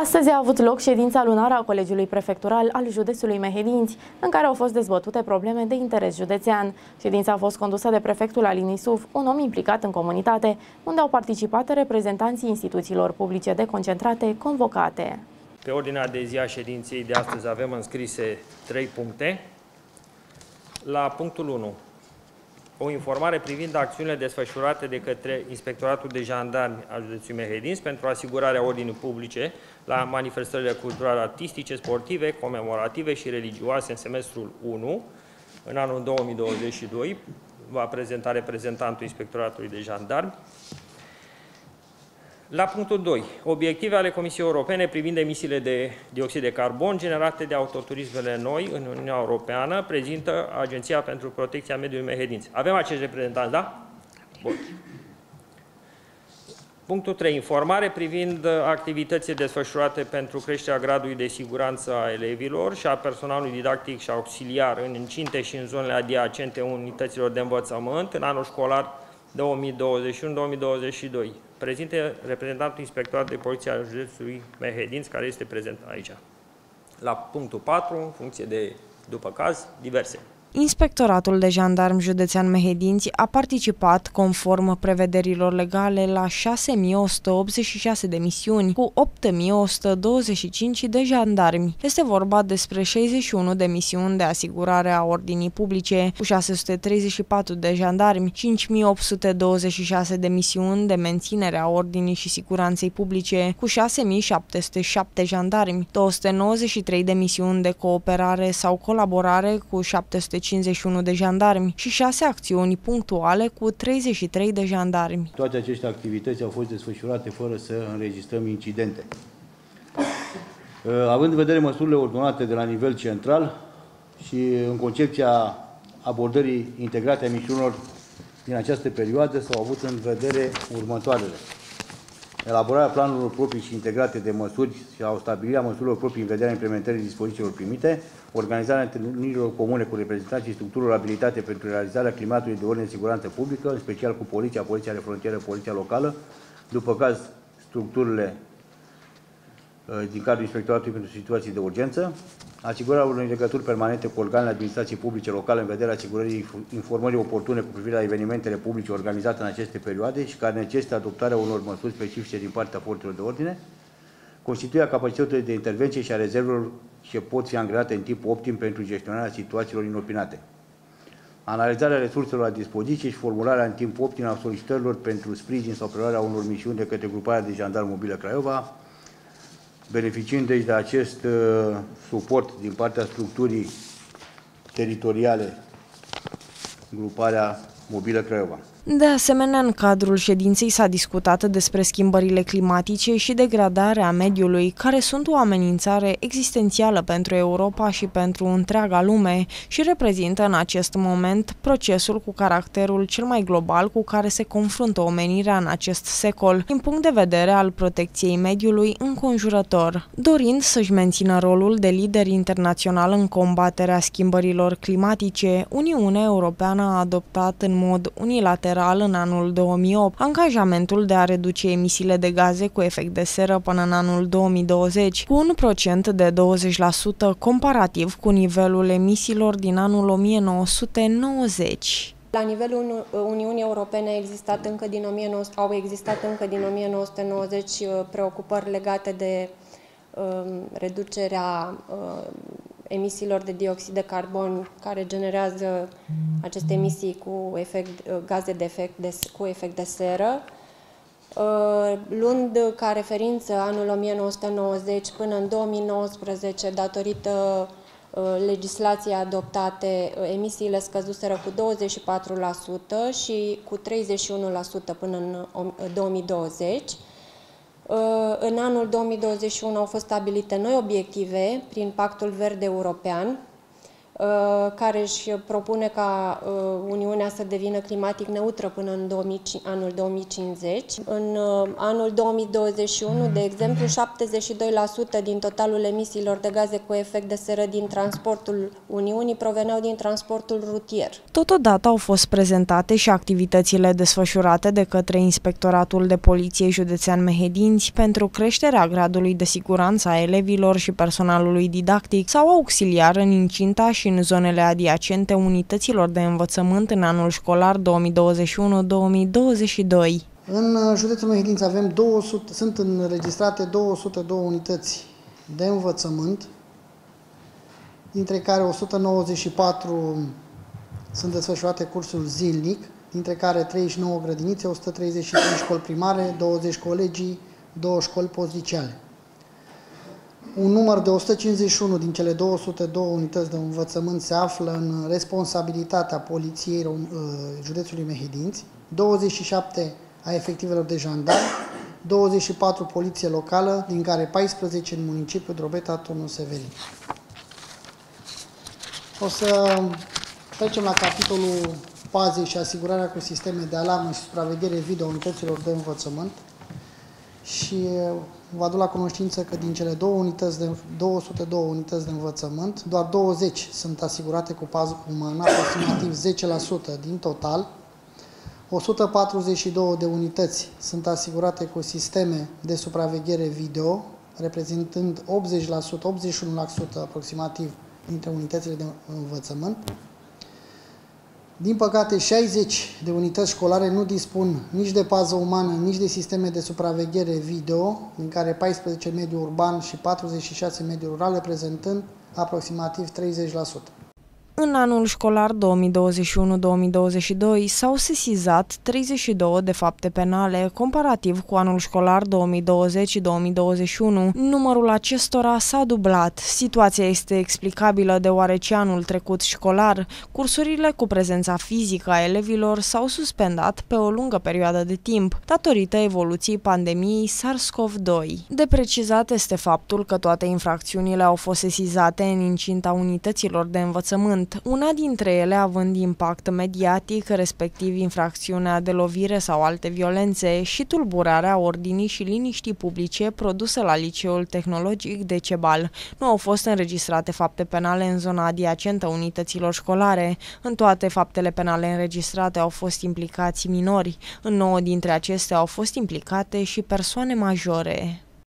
Astăzi a avut loc ședința lunară a Colegiului Prefectural al județului Mehedinți, în care au fost dezbătute probleme de interes județean. Ședința a fost condusă de prefectul Alin Isuf, un om implicat în comunitate, unde au participat reprezentanții instituțiilor publice deconcentrate convocate. Pe ordinea de zi a ședinței de astăzi avem înscrise 3 puncte. La punctul 1, o informare privind acțiunile desfășurate de către Inspectoratul de Jandarmi al județului Mehedinți pentru asigurarea ordinii publice la manifestările culturale, artistice, sportive, comemorative și religioase în semestrul 1, în anul 2022, va prezenta reprezentantul Inspectoratului de Jandarmi. La punctul 2, obiective ale Comisiei Europene privind emisiile de dioxid de carbon generate de autoturismele noi în Uniunea Europeană, prezintă Agenția pentru Protecția Mediului Mehedinți. Avem acești reprezentanți, da? Bun. Punctul 3, informare privind activitățile desfășurate pentru creșterea gradului de siguranță a elevilor și a personalului didactic și auxiliar în incinte și în zonele adiacente unităților de învățământ în anul școlar 2021-2022. Prezinte reprezentantul Inspectoratului de Poliție al județului Mehedinți, care este prezent aici. La punctul 4, în funcție de, după caz, diverse. Inspectoratul de Jandarmi Județean Mehedinți a participat, conform prevederilor legale, la 6.186 de misiuni, cu 8.125 de jandarmi. Este vorba despre 61 de misiuni de asigurare a ordinii publice, cu 634 de jandarmi, 5.826 de misiuni de menținere a ordinii și siguranței publice, cu 6.707 jandarmi, 293 de misiuni de cooperare sau colaborare, cu 751 de jandarmi și 6 acțiuni punctuale cu 33 de jandarmi. Toate aceste activități au fost desfășurate fără să înregistrăm incidente. Având în vedere măsurile ordonate de la nivel central și în concepția abordării integrate a misiunilor din această perioadă, s-au avut în vedere următoarele: elaborarea planurilor proprii și integrate de măsuri sau stabilirea măsurilor proprii în vederea implementării dispozițiilor primite, organizarea întâlnirilor comune cu reprezentanții structurilor abilitate pentru realizarea climatului de ordine și siguranță publică, în special cu poliția, poliția de frontieră, poliția locală, după caz structurile din cadrul Inspectoratului pentru situații de urgență, asigurarea unei legături permanente cu organele administrației publice locale în vederea asigurării informării oportune cu privire la evenimentele publice organizate în aceste perioade și care necesită adoptarea unor măsuri specifice din partea forțelor de ordine, constituirea capacităților de intervenție și a rezervelor ce pot fi angrenate în timp optim pentru gestionarea situațiilor inopinate, analizarea resurselor la dispoziție și formularea în timp optim a solicitărilor pentru sprijin sau preluarea unor misiuni de către Gruparea de Jandarmi Mobilă Craiova, beneficiind deci de acest suport din partea structurii teritoriale, Gruparea Mobilă Craiova. De asemenea, în cadrul ședinței s-a discutat despre schimbările climatice și degradarea mediului, care sunt o amenințare existențială pentru Europa și pentru întreaga lume și reprezintă în acest moment procesul cu caracterul cel mai global cu care se confruntă omenirea în acest secol, din punct de vedere al protecției mediului înconjurător. Dorind să-și mențină rolul de lider internațional în combaterea schimbărilor climatice, Uniunea Europeană a adoptat în mod unilateral în anul 2008 angajamentul de a reduce emisiile de gaze cu efect de seră până în anul 2020 cu un procent de 20% comparativ cu nivelul emisiilor din anul 1990. La nivelul Uniunii Europene au existat încă din 1990 preocupări legate de reducerea emisiilor de dioxid de carbon care generează aceste emisii cu gaze cu efect de seră, luând ca referință anul 1990 până în 2019, datorită legislației adoptate, emisiile scăzuseră cu 24% și cu 31% până în 2020. În anul 2021 au fost stabilite noi obiective prin Pactul Verde European, care își propune ca Uniunea să devină climatic neutră până în anul 2050. În anul 2021, de exemplu, 72% din totalul emisiilor de gaze cu efect de seră din transportul Uniunii proveneau din transportul rutier. Totodată au fost prezentate și activitățile desfășurate de către Inspectoratul de Poliție Județean Mehedinți pentru creșterea gradului de siguranță a elevilor și personalului didactic sau auxiliar în incinta și în zonele adiacente unităților de învățământ în anul școlar 2021-2022. În județul Mehedinți sunt înregistrate 202 unități de învățământ, dintre care 194 sunt desfășurate cursuri zilnic, dintre care 39 grădinițe, 133 școli primare, 20 colegii, 2 școli postliceale. Un număr de 151 din cele 202 unități de învățământ se află în responsabilitatea Poliției județului Mehedinți, 27 a efectivelor de jandarmi, 24 poliție locală, din care 14 în municipiul Drobeta, Turnul Severin. O să trecem la capitolul paze și asigurarea cu sisteme de alarmă și supraveghere video unităților de învățământ și vă aduc la cunoștință că din cele 202 unități de învățământ, doar 20 sunt asigurate cu pază umană, aproximativ 10% din total. 142 de unități sunt asigurate cu sisteme de supraveghere video, reprezentând 81% aproximativ dintre unitățile de învățământ. Din păcate, 60 de unități școlare nu dispun nici de pază umană, nici de sisteme de supraveghere video, din care 14 mediul urban și 46 mediul rural, reprezentând aproximativ 30%. În anul școlar 2021-2022 s-au sesizat 32 de fapte penale, comparativ cu anul școlar 2020-2021. Numărul acestora s-a dublat. Situația este explicabilă deoarece anul trecut școlar, cursurile cu prezența fizică a elevilor s-au suspendat pe o lungă perioadă de timp, datorită evoluției pandemiei SARS-CoV-2. De precizat este faptul că toate infracțiunile au fost sesizate în incinta unităților de învățământ, una dintre ele având impact mediatic, respectiv infracțiunea de lovire sau alte violențe și tulburarea ordinii și liniștii publice produsă la Liceul Tehnologic Decebal. Nu au fost înregistrate fapte penale în zona adiacentă unităților școlare. În toate faptele penale înregistrate au fost implicați minori. În 9 dintre acestea au fost implicate și persoane majore.